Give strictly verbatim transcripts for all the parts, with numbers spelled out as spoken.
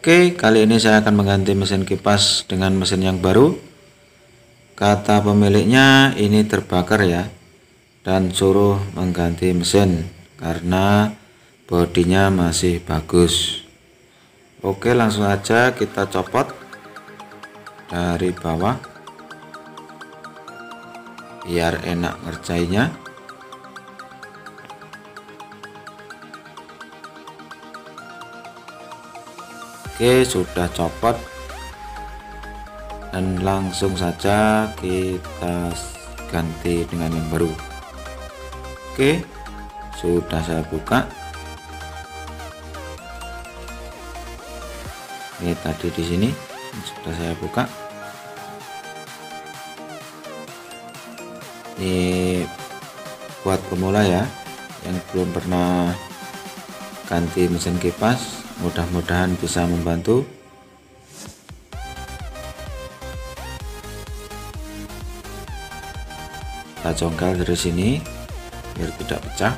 Oke, kali ini saya akan mengganti mesin kipas dengan mesin yang baru. Kata pemiliknya ini terbakar ya, dan suruh mengganti mesin karena bodinya masih bagus. Oke, langsung aja kita copot dari bawah biar enak ngerjainnya. Oke, sudah copot dan langsung saja kita ganti dengan yang baru. Oke, sudah saya buka. Ini tadi di sini sudah saya buka. Ini buat pemula ya, yang belum pernah ganti mesin kipas, mudah-mudahan bisa membantu. Kita congkel dari sini biar tidak pecah.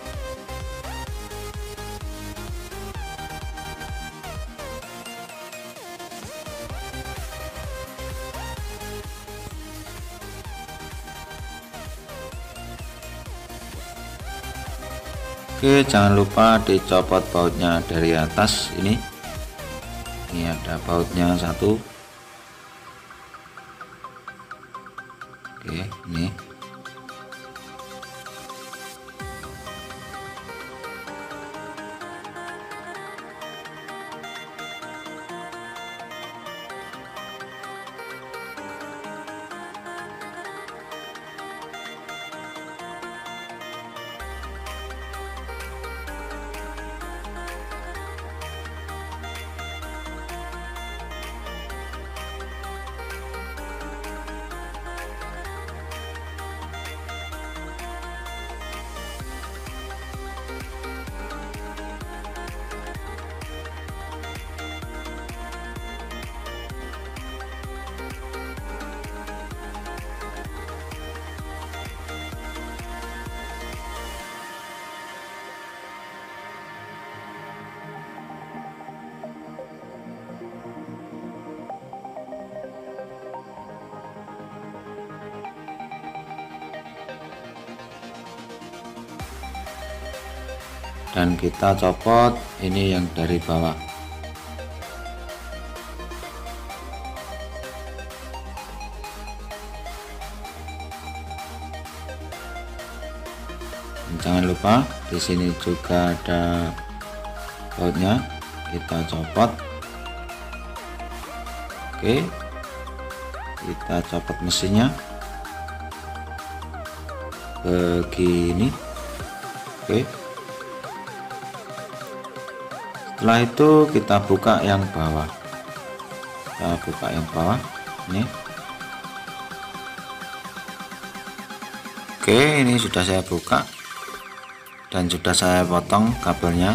Oke, jangan lupa dicopot bautnya dari atas ini. Ini ada bautnya satu. Oke, ini. Dan kita copot ini yang dari bawah. Dan jangan lupa di sini juga ada bautnya, kita copot. Oke, kita copot mesinnya begini. Oke, setelah itu kita buka yang bawah. Kita buka yang bawah ini. Oke, ini sudah saya buka dan sudah saya potong kabelnya.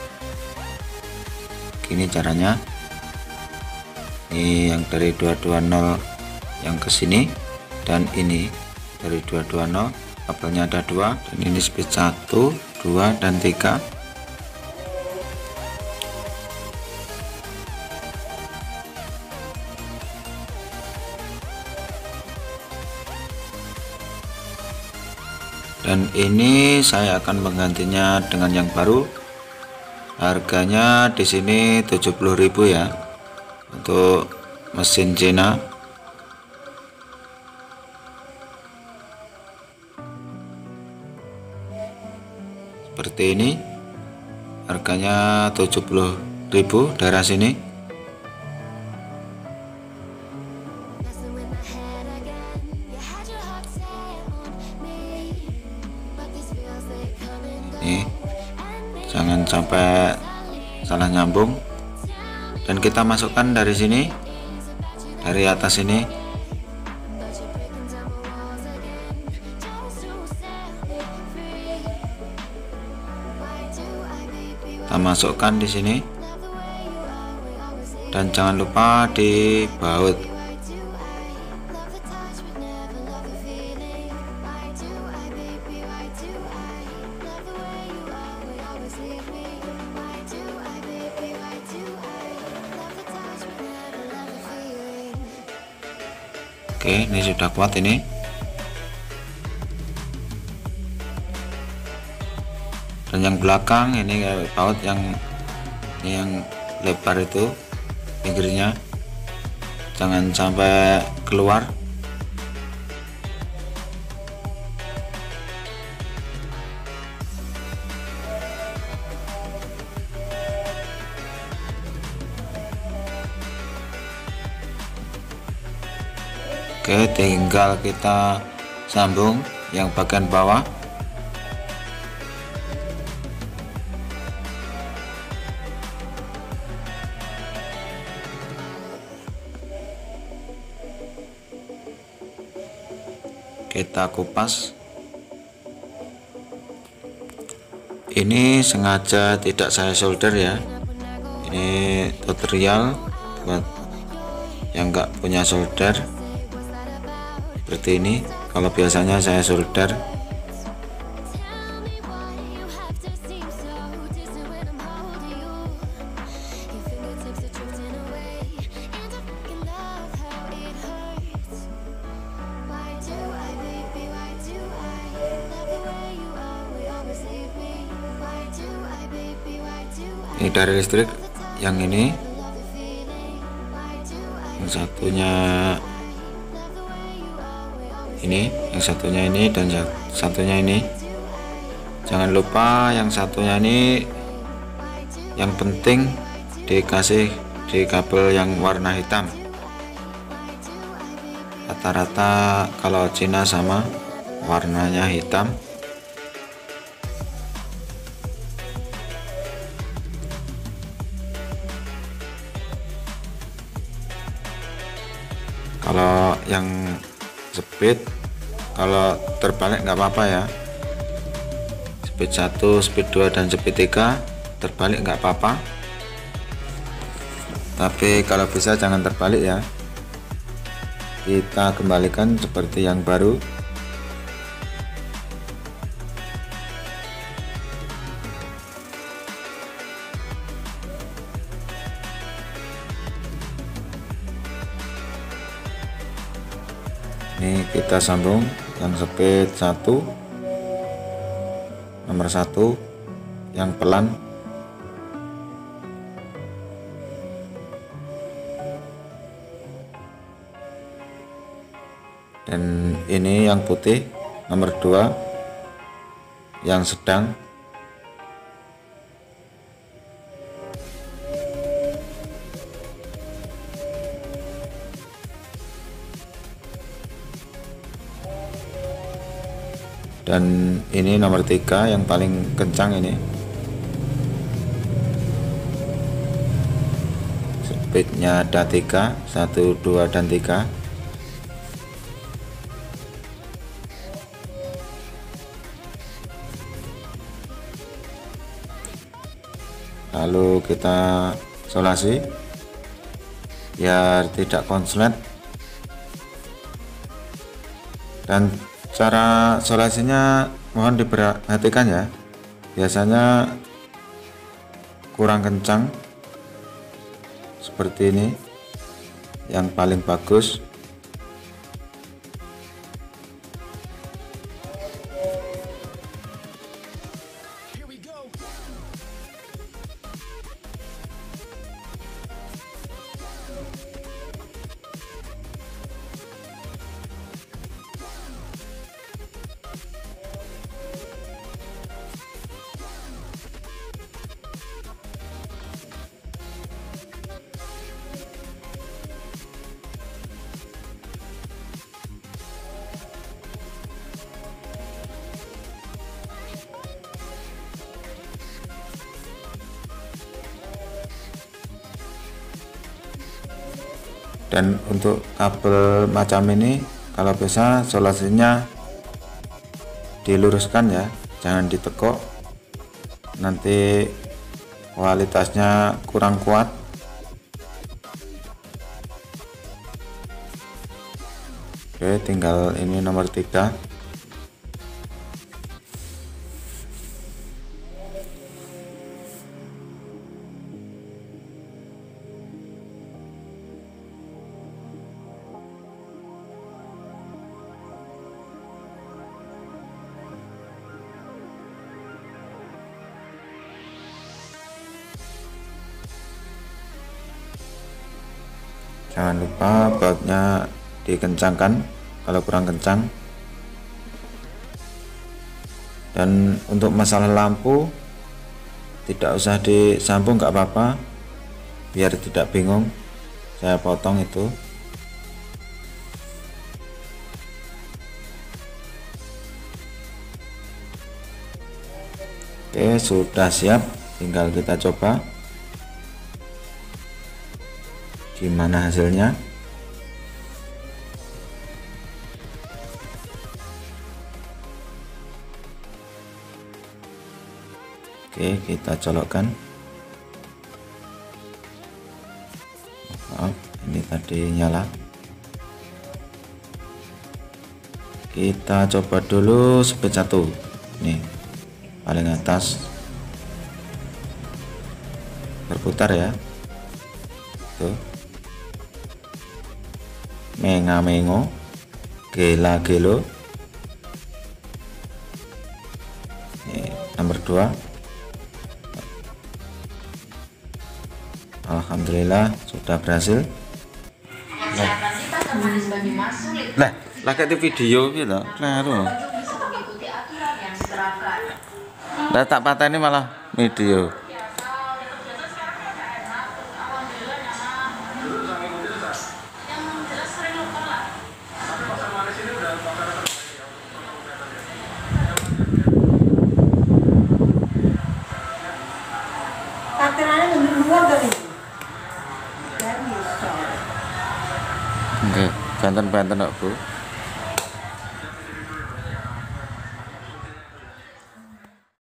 Gini caranya. Ini yang dari dua dua nol yang ke sini, dan ini dari dua dua nol. Kabelnya ada dua, dan ini speed satu, dua, dan tiga. Dan ini saya akan menggantinya dengan yang baru. Harganya di sini tujuh puluh ribu ya, untuk mesin Cina. Seperti ini, harganya tujuh puluh ribu daerah sini. Nih, jangan sampai salah nyambung. Dan kita masukkan dari sini, dari atas ini. Kita masukkan di sini, dan jangan lupa dibaut. Oke, ini sudah kuat ini. Dan yang belakang ini kayak baut yang ini yang lebar itu pinggirnya jangan sampai keluar. Oke, tinggal kita sambung yang bagian bawah. Kita kupas. Ini sengaja tidak saya solder ya, ini tutorial buat yang nggak punya solder. Seperti ini, kalau biasanya saya solder. Ini dari listrik, yang ini, yang satunya ini, yang satunya ini, dan satunya ini. Jangan lupa yang satunya ini, yang penting dikasih di kabel yang warna hitam. Rata-rata kalau Cina sama warnanya hitam. Kalau yang speed, kalau terbalik nggak apa-apa ya, speed satu, speed dua, dan speed tiga terbalik nggak apa-apa, tapi kalau bisa jangan terbalik ya. Kita kembalikan seperti yang baru. Ini kita sambung yang speed satu, nomor satu, yang pelan. Dan ini yang putih, nomor dua, yang sedang. Dan ini nomor tiga, yang paling kencang ini. Speednya ada tiga, satu, dua, dan tiga. Lalu kita solasi biar tidak konslet. Dan cara solasinya mohon diperhatikan ya, biasanya kurang kencang seperti ini yang paling bagus. Dan untuk kabel macam ini kalau bisa solasinya diluruskan ya, jangan ditekuk, nanti kualitasnya kurang kuat. Oke, tinggal ini nomor tiga. Jangan lupa bautnya dikencangkan kalau kurang kencang. Dan untuk masalah lampu tidak usah disambung, nggak apa-apa, biar tidak bingung. Saya potong itu. Oke, sudah siap, tinggal kita coba gimana hasilnya. Oke, kita colokkan. Maaf, ini tadi nyala. Kita coba dulu speed satu. Nih, paling atas. Berputar ya. Tuh. Menga-mengo, gela-gelo. Nih, nomor dua. Alhamdulillah sudah berhasil. Lah, lah, lagi di video gitu, claro. Lah tak patah ini malah video. Oke, banten-banten Bu.